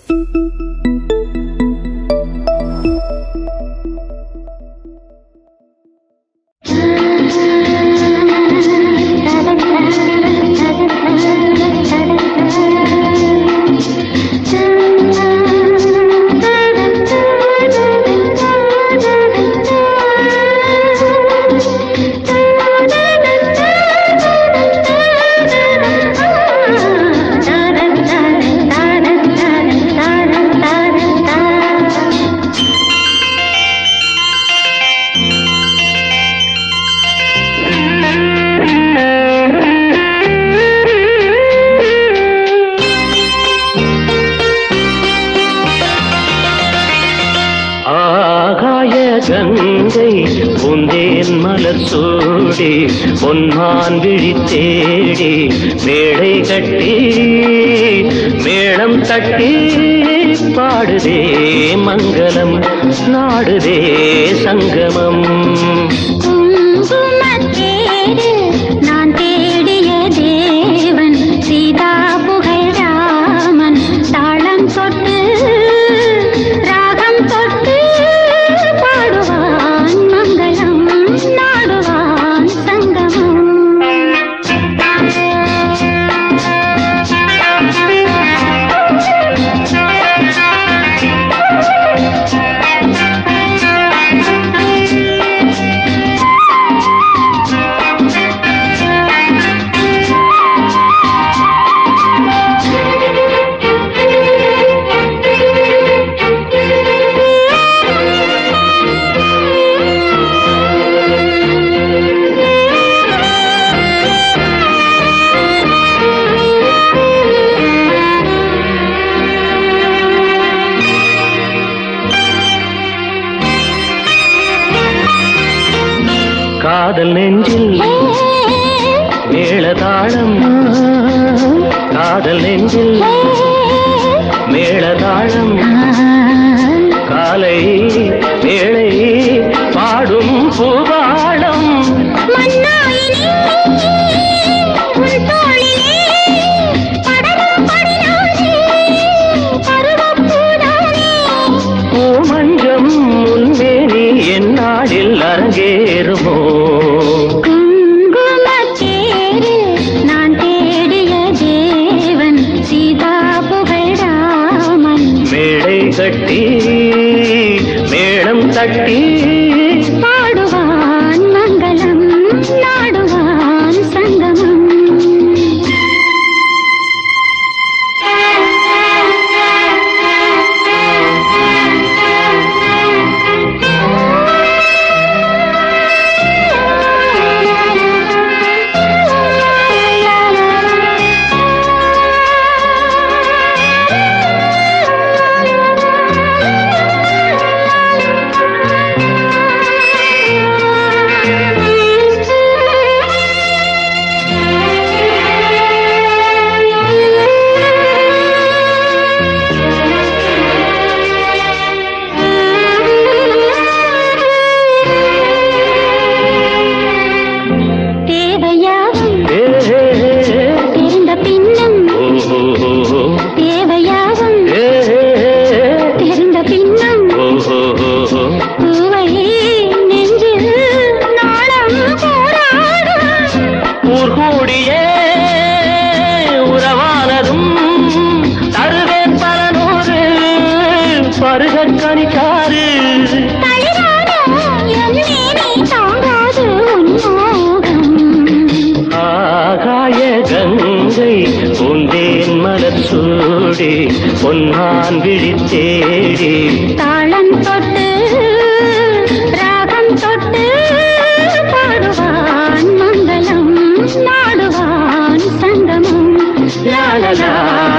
கங்கை பூந்தேன் மலர் சூடி பொன்மான் விழி தேடி மேடை கட்டி மேளம் தட்டி பாடுதே மங்களம் நாடுதே சங்கமம். நான் தேடிய தேவன் சீதா புகழ் ராமன் தாளம் தொட்டு ராகம் தொட்டு பாடுவான் மங்களம் நாடுவான் சங்கமம். காதல் நெஞ்சில் மேளதாளம் காதல் நெஞ்சில் மேளதாளம் காலை வேளை பாடும் பூபாளம். பூமஞ்சம் முன்மேனி என்னாடில் அரங்கேறுமோ? கட்டி மேளம் தட்டி பாடுவான் மங்களம் நாடுவான் சங்கமம். பொன்மான் விழி தேடி தாளம் தொட்டு ராகம் தொட்டு பாடுவான் மங்களம் நாடுவான் சங்கமம். லா லா லா